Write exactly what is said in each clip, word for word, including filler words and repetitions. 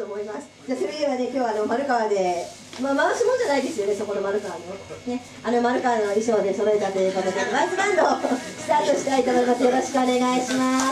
と思います。じゃあそれではね、今日はあの丸川で、まあ回しもんじゃないですよね、そこの丸川のね、あの丸川の衣装で揃えたということで、ワイズバンドスタートしたいと思います。よろしくお願いします。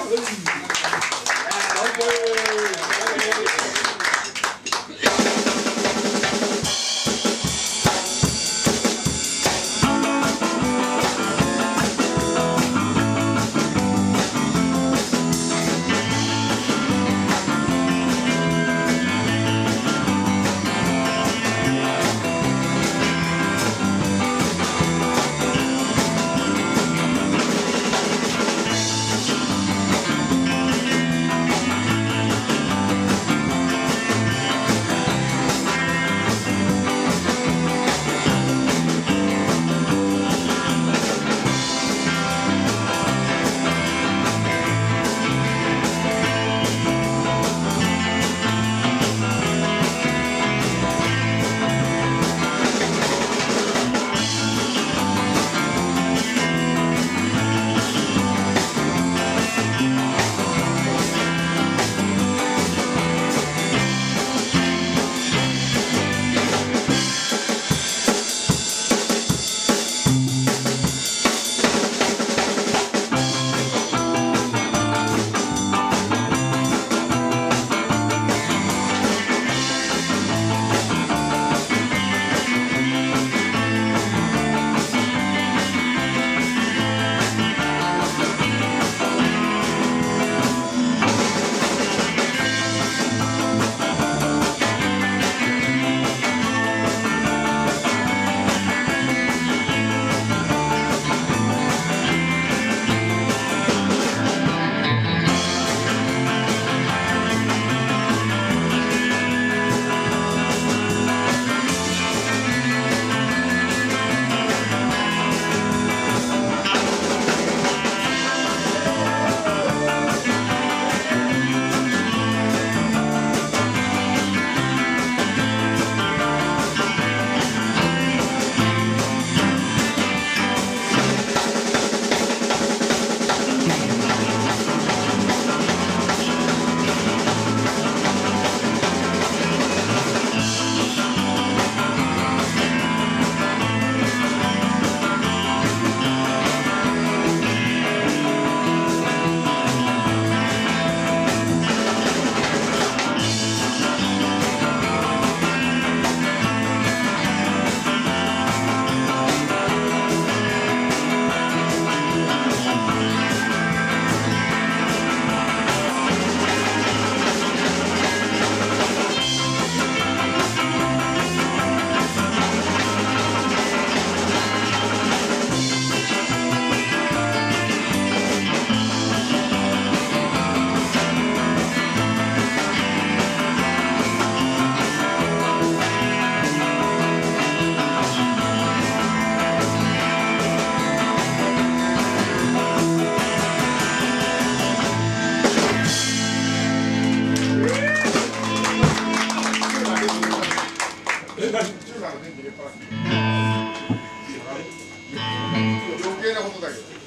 余計なことだけど。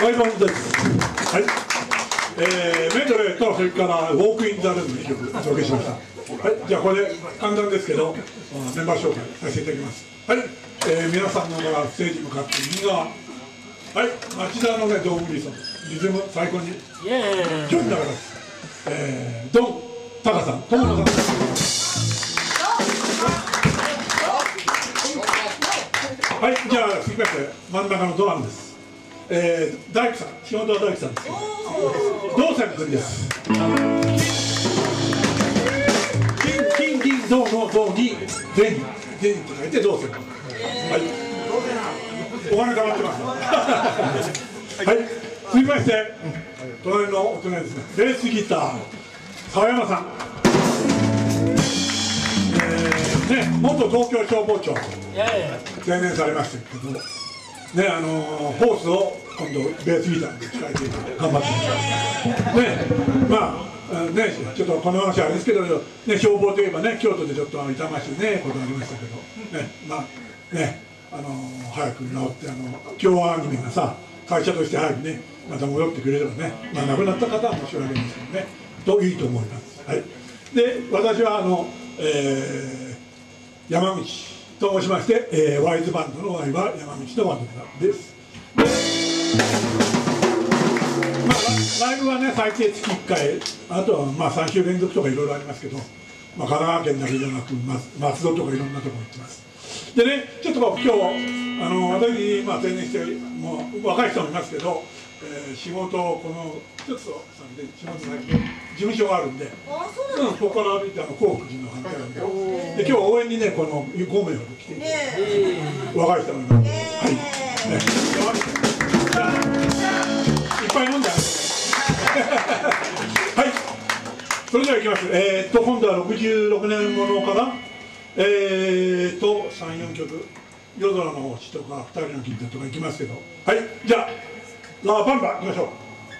ワイバンです。はい。えー、メドレーとそれからウォークインザルームにきょくお届けしました。はい。じゃあこれで簡単ですけどメンバー紹介させていただきます。はい。えー、皆さんのがステージ向かって右側。はい。町田のねドームリゾンリズム最高に上手な方です。えー、ドンタカさん、友野さんです。はい。じゃあ続きまして真ん中のドラムです。えー、大工さん、仕事は大工さんです。銅線君です。金、金、銀、銅の銅に銭、銭と書いて銅線。はい。お金貯まってます。はい。続きまして、隣のお隣ですね。ベースギター、沢山さん。えー、ね、元東京消防庁定年されましたけど。ね、あのー、ホースを今度ベースギターに使えて頑張ってますね。まあね、ちょっとこの話はあれですけど、ね、消防といえばね、京都でちょっと痛ましいねことがありましたけどね、まあね、あのー、早く治ってあの京アニメがさ会社として早くねまた戻ってくれればね、まあ、亡くなった方は申し訳ないですけどねといいと思います。はい、で私はあの、えー、山道と申しまして、えー、ワイズバンドのワイは山道のバンドです。で、まあ、ライブはね最低月いっかい、あとはまあさん週連続とかいろいろありますけど、まあ、神奈川県だけじゃなく松戸とかいろんなところ行ってます。でね、ちょっと今日あの私、まあ、定年してもう若い人もいますけど、えー、仕事をこの一つさんで仕事先で事務所があるんで、うん、ここから歩いてあの興福寺の反対なんで、で今日応援にねこのごめいほど来ていて、若い人もいます。はい。ね、じゃあいっぱい飲んであげて。はい。それではいきます。えー、っと今度はろくじゅうろくねんものかな。えー、っとさん、よんきょく夜空の星とかふたりの金太とかいきますけど、はい。じゃあラーバンバンいきましょう。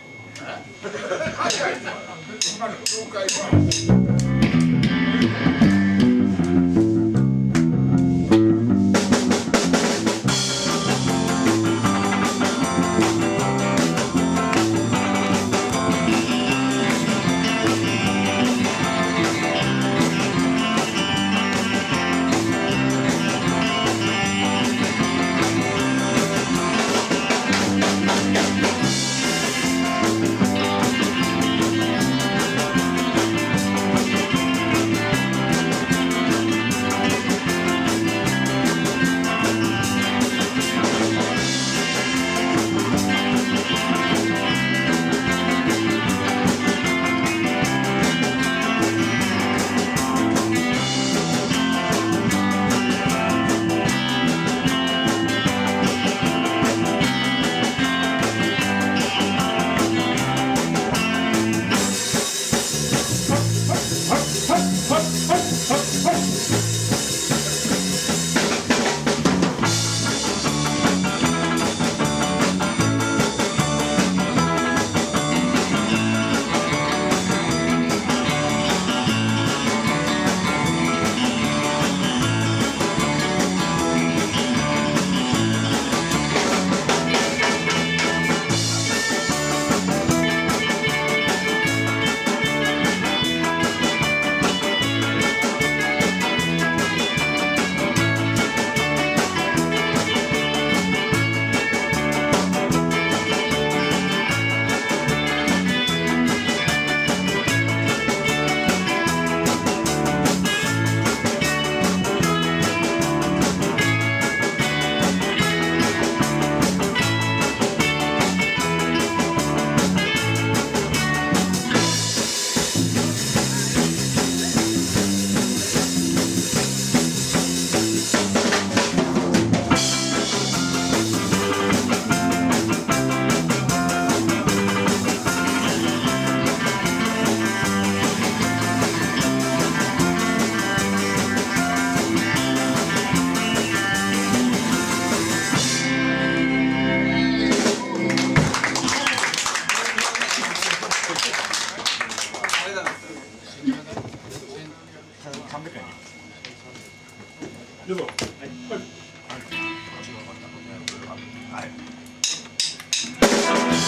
どうぞ。はい。はい。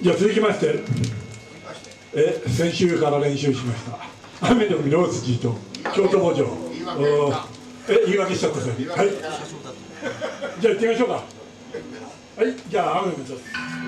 じゃあ続きまして、え先週から練習しました雨の御堂筋と京都墓場、え言い訳しちゃったせい。はい。じゃあ行ってみましょうか。はい。じゃあ雨の御堂筋。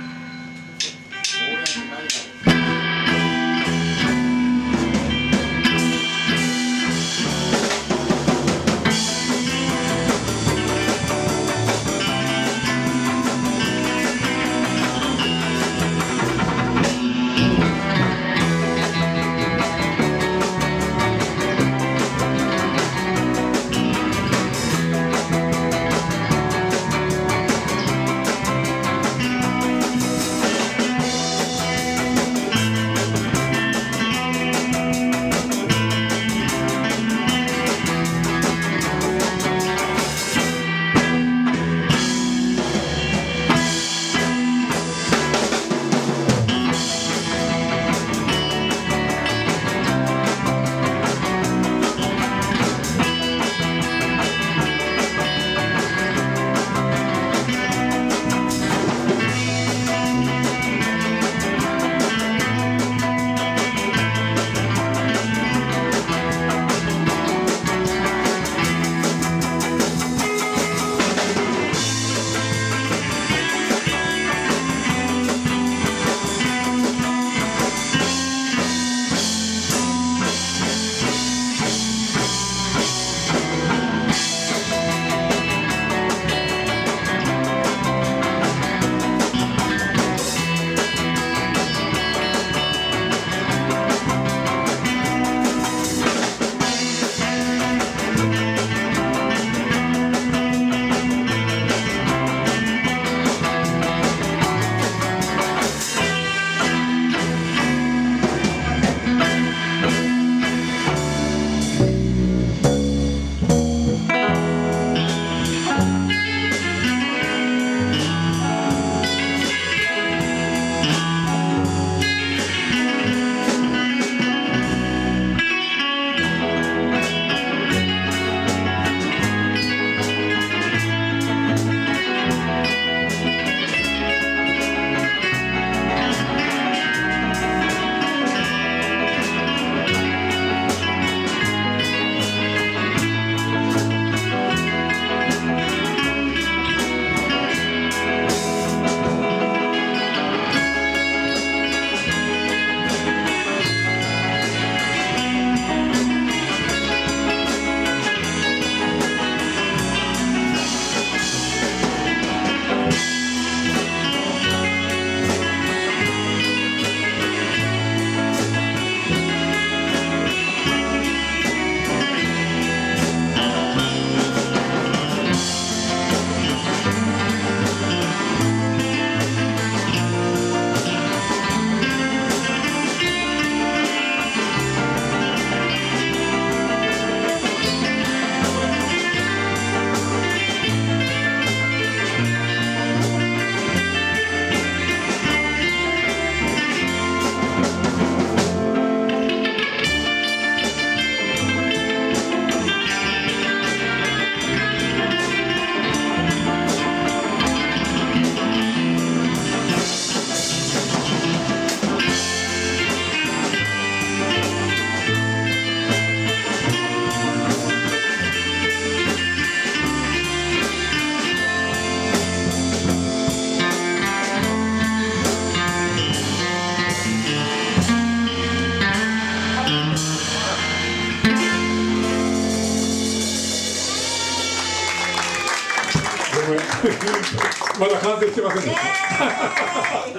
まだ完成してませんでした。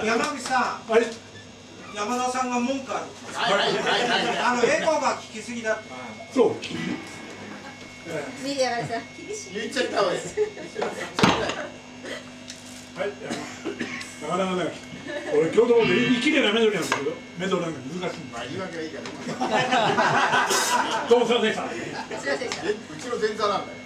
山口さん、 はい、 山田さんが文句ある。あのエコーが効きすぎだって。 そう。 見てやがれさ、厳しい。 言っちゃったわよ。 はい、なかなかね、俺京都で綺麗なメドレーなんだけど、メドレーが難しいんだ。 まあ言い訳はいいから。 どうもすいませんでした。 すいませんでした。 うちの前座なんだよ。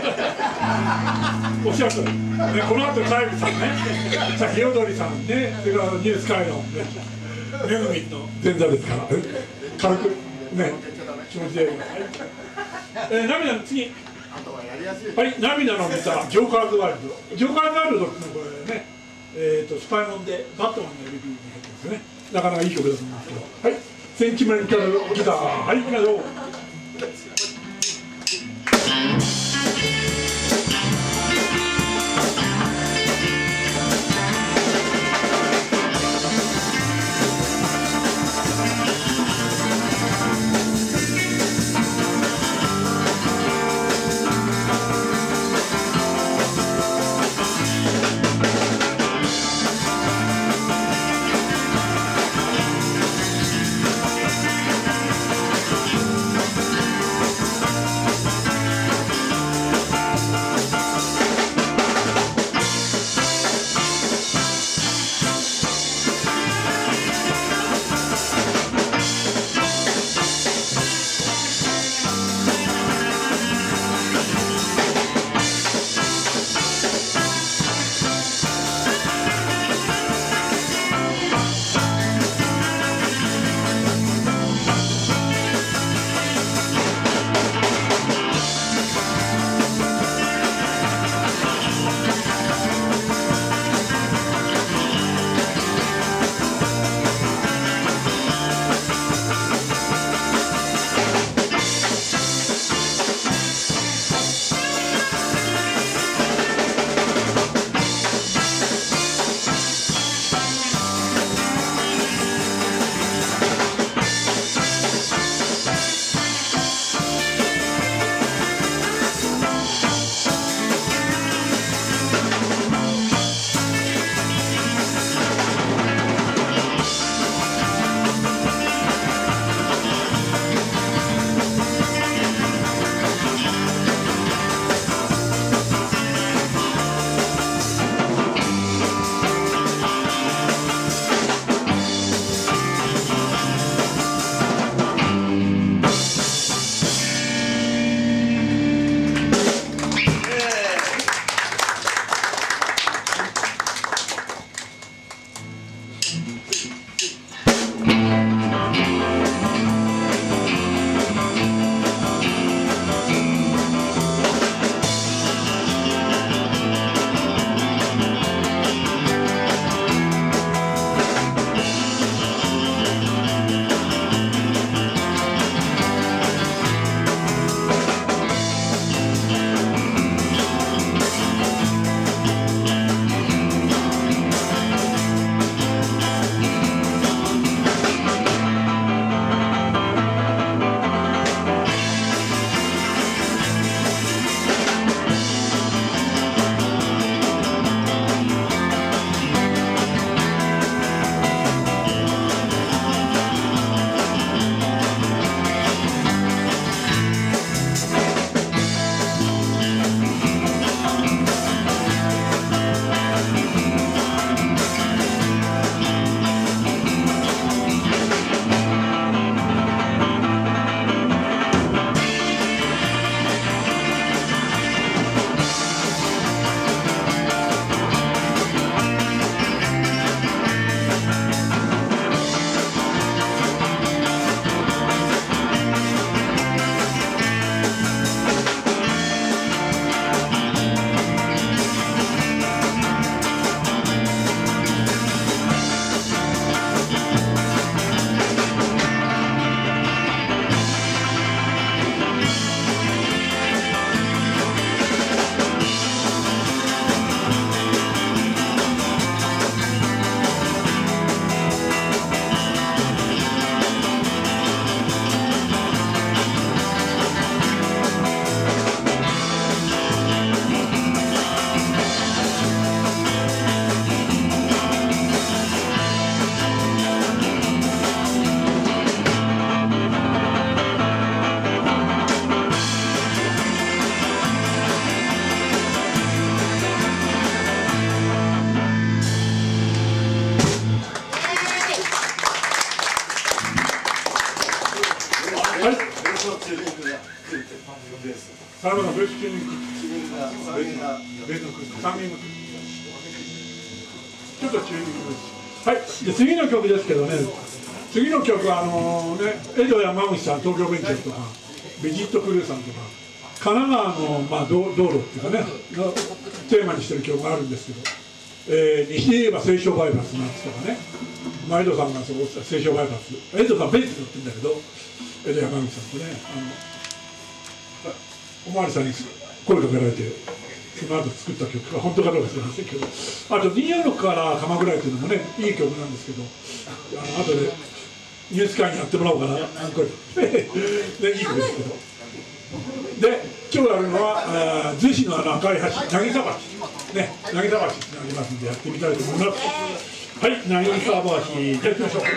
おっしゃるとおり、ね、この後カイブさんね、さっきよどりさんね、それからニュースカイのね、めぐみの前座ですから、軽くね、気持ちで、はい、えー、涙の次、 あとはやりやすい。 はい、涙の見たジョーカーズワイルド、ジョーカーズワイルドってのはこれね、 えー、とスパイモンでバットマンの エルピー に入ってますよね。なかなかいい曲だと思いますけど、はい、センチメンタルギター、はい、いきましょう。さらばのベースチューニング、ベースがさんにんがちょっとチューニングです。はい、で次の曲ですけどね、次の曲はあのー、ね、江戸山口さん、東京ベンチャーとか、ビジットクルーさんとか、神奈川の、まあ、道, 道路っていうかね、テーマにしてる曲があるんですけど、 えー、西で言えば西湘バイパスなんつとかね、前戸さんがそう西湘バイパス、江戸さんベンツ乗ってるんだけど、江戸山口さんとね、あのおまわりさんに声かけられて、その後作った曲が本当かどうか知りませんけど、あとにじゅうろくから鎌倉井というのもね、いい曲なんですけど、あの後でニュース会にやってもらおうかな、これ、ね、いい曲ですけど。で、今日やるのは、逗子のあの赤い橋、渚橋、ね、渚橋ってありますんで、やってみたいと思います。はい、渚橋、じゃあ行きましょう。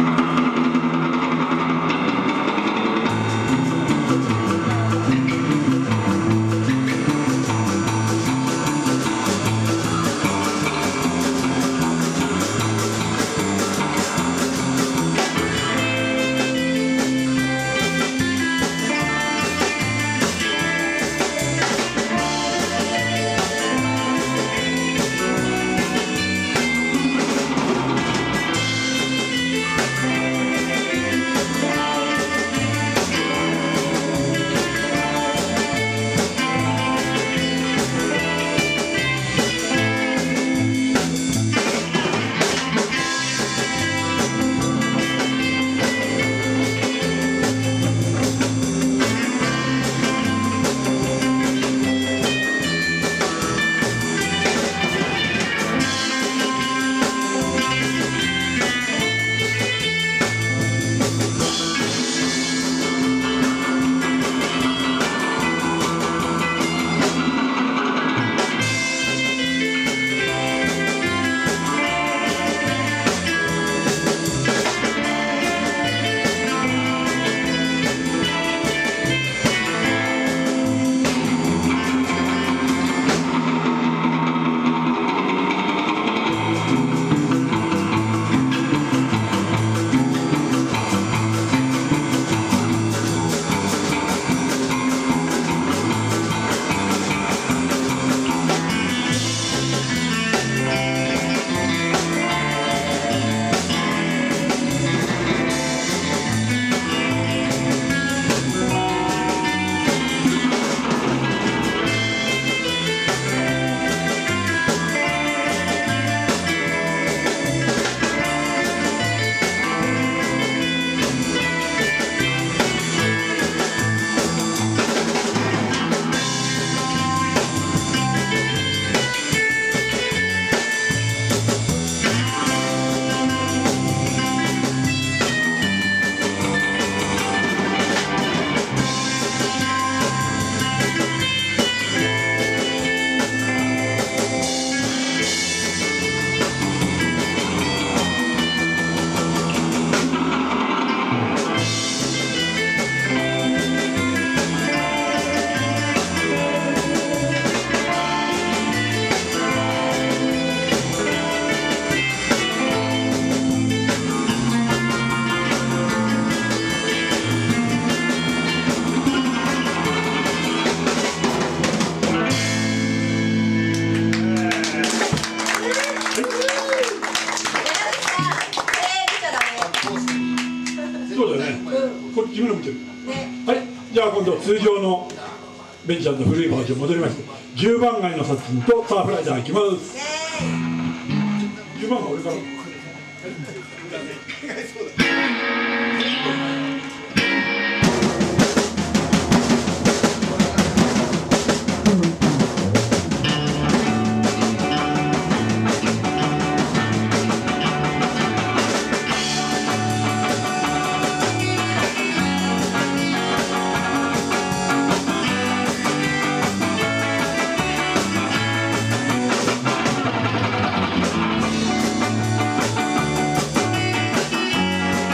今度通常のベンちゃんの古いバージョン戻りまして、じゅうばん街の殺人とサーフライダーいきます。じゅうばんが俺から 「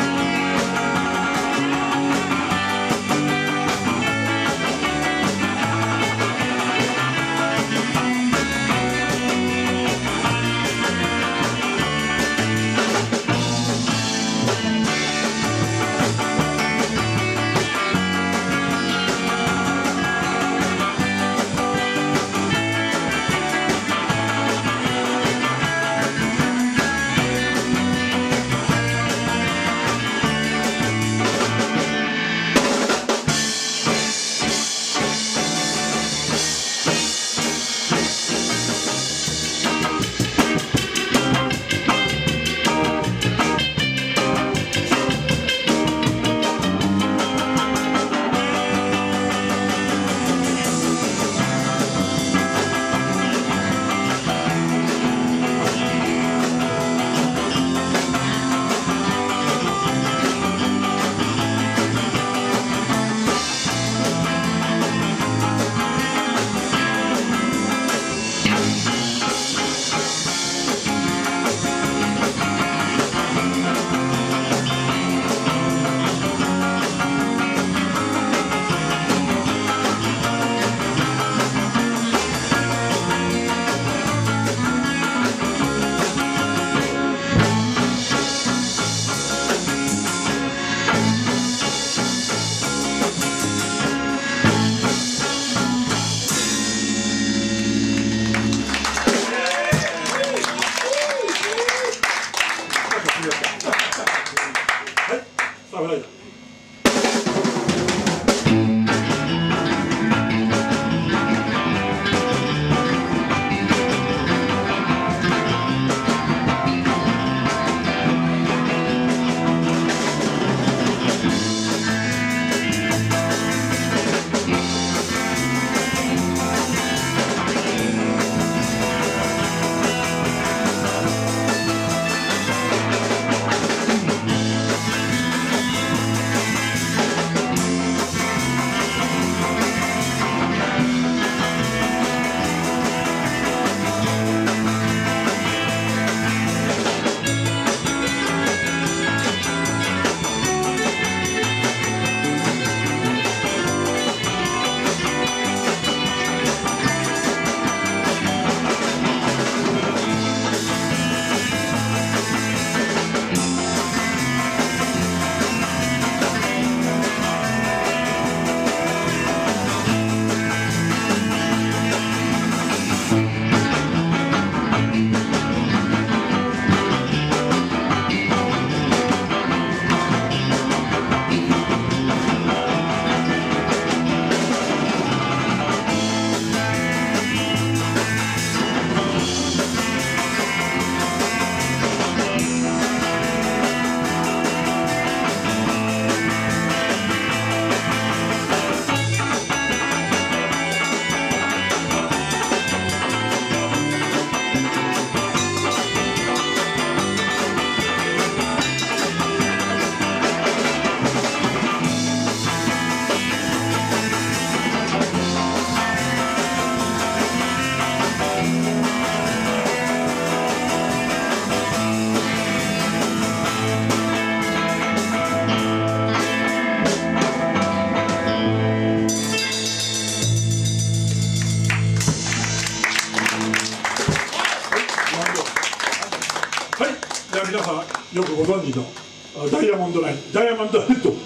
よくご存知のダイヤモンドライン、ダイヤモンドヘッド。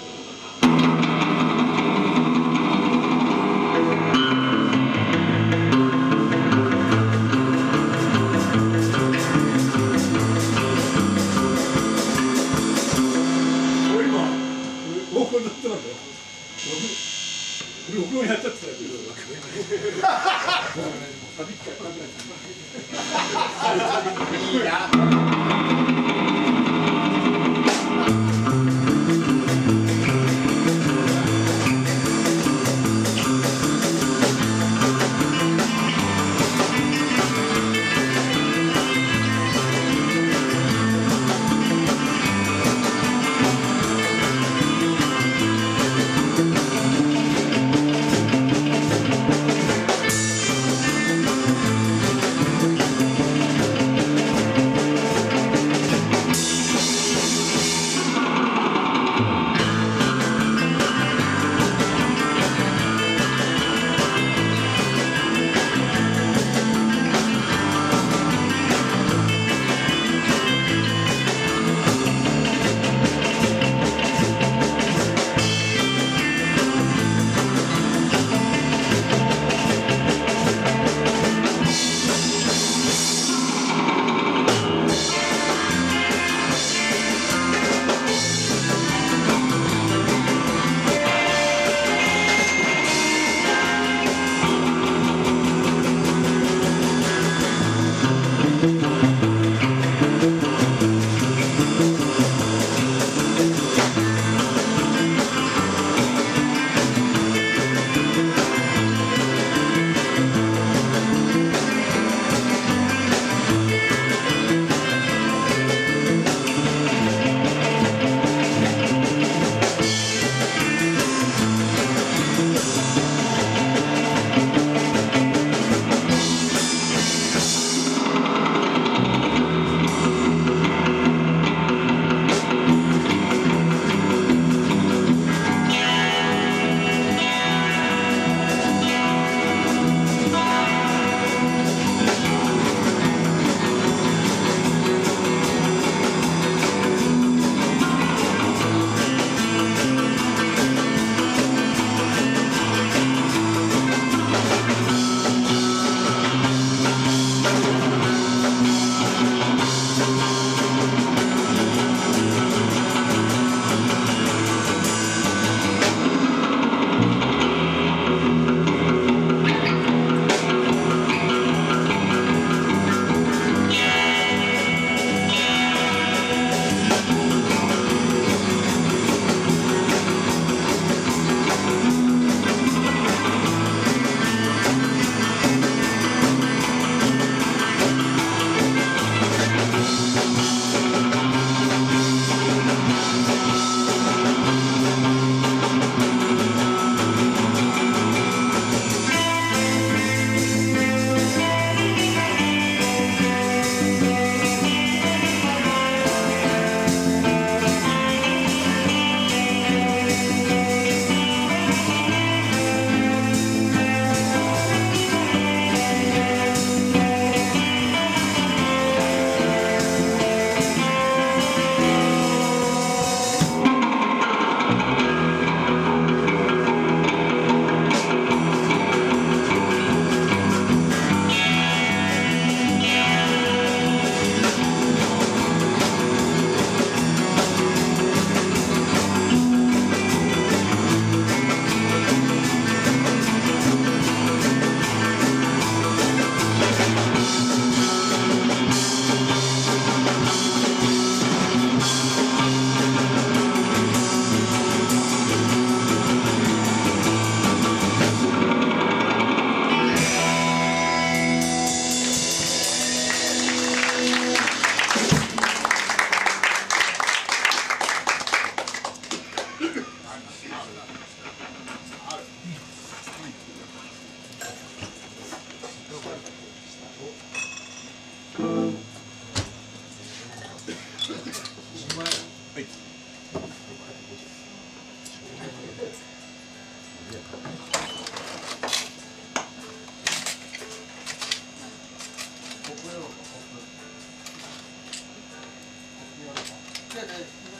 録音やっちゃってたよ。いいな。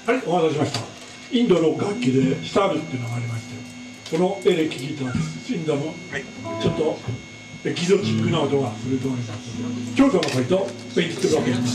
はい、お待たせしました。インドの楽器でシタールっていうのがありまして、このエレキギターです。インドのちょっとエキゾチックな音がすると思います。京都の声とペイントがけします。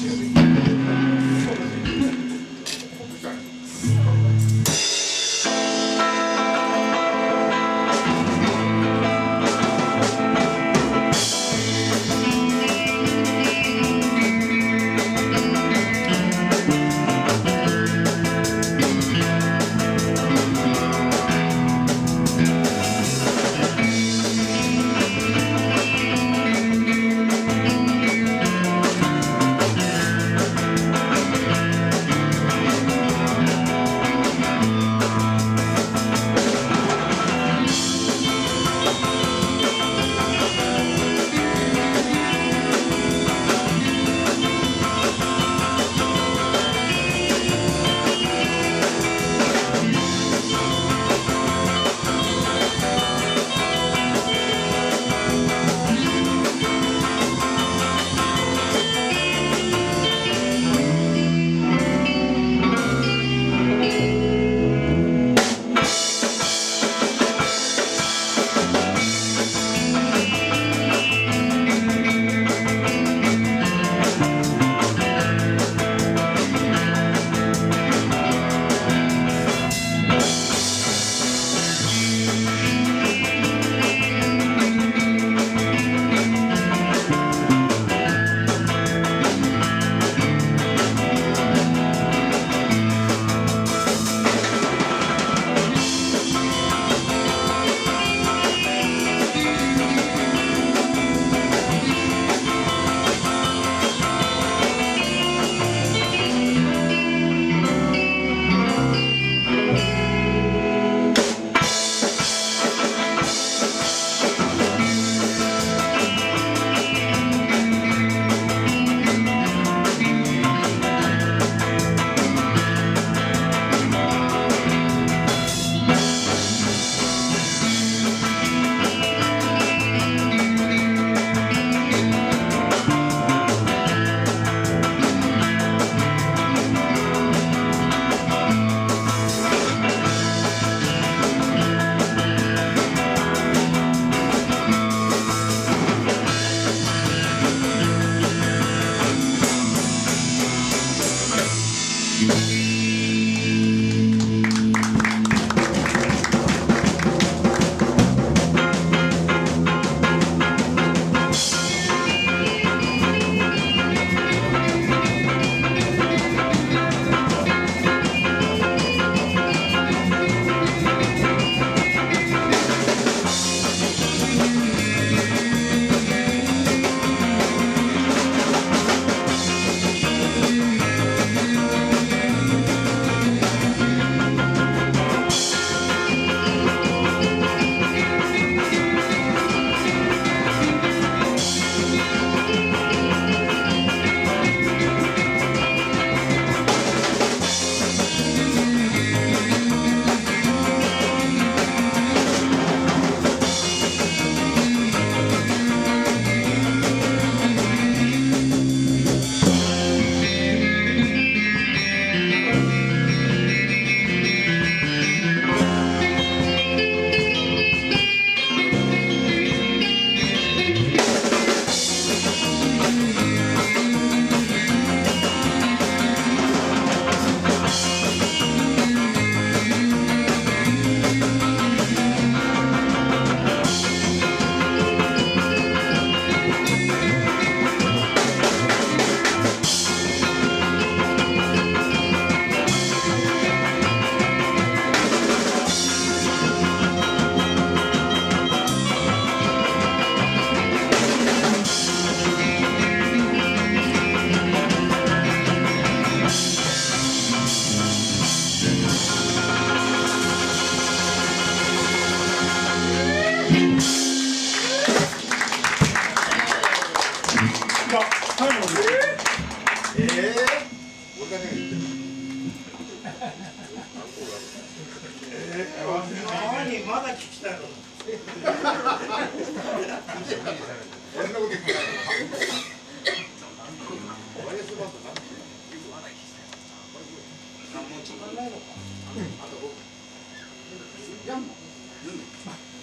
まだ聞きたいの。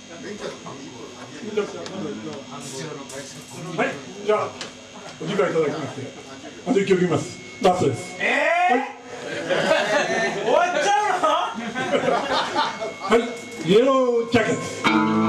はい、じゃあお時間いただきましてあといっきょくいきます。ラストです。 えー、はい、終わっちゃうの？ はい、イエロージャケット。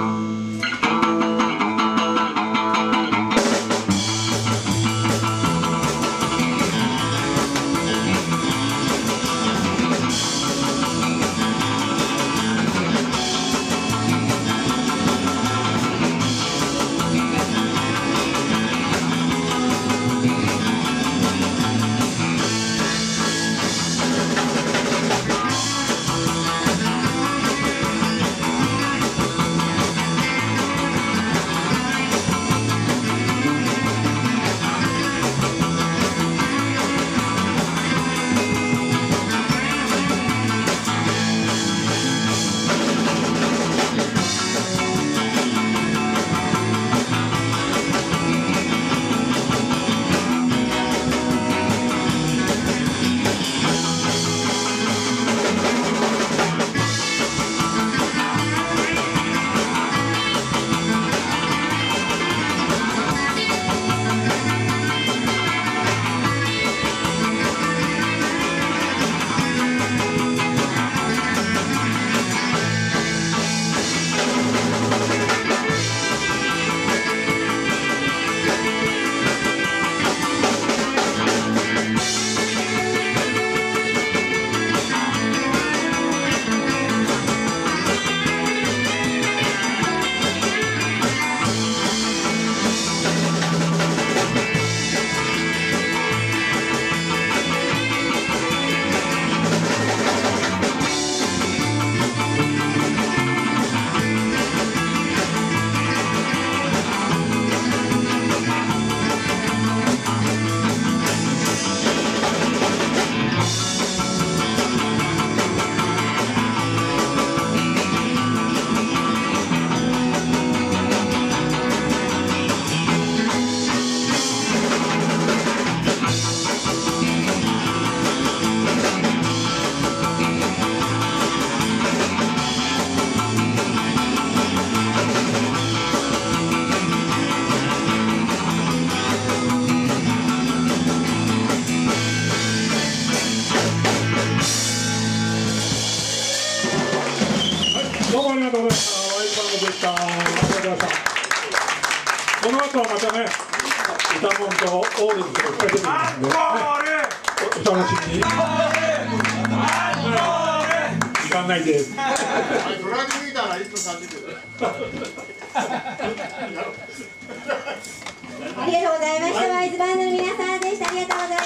どうもありがとうございました。ワイズバンドでした。ありがとうございました。この後はまたね、歌もんとオールズとかいっぱい出てきますんで、ね、お楽しみに。時間ないです。 ドライブ見たらいっぷんさんじゅっぷん。 ありがとうございました。ワイズバンドの皆さんでした。ありがとうございました。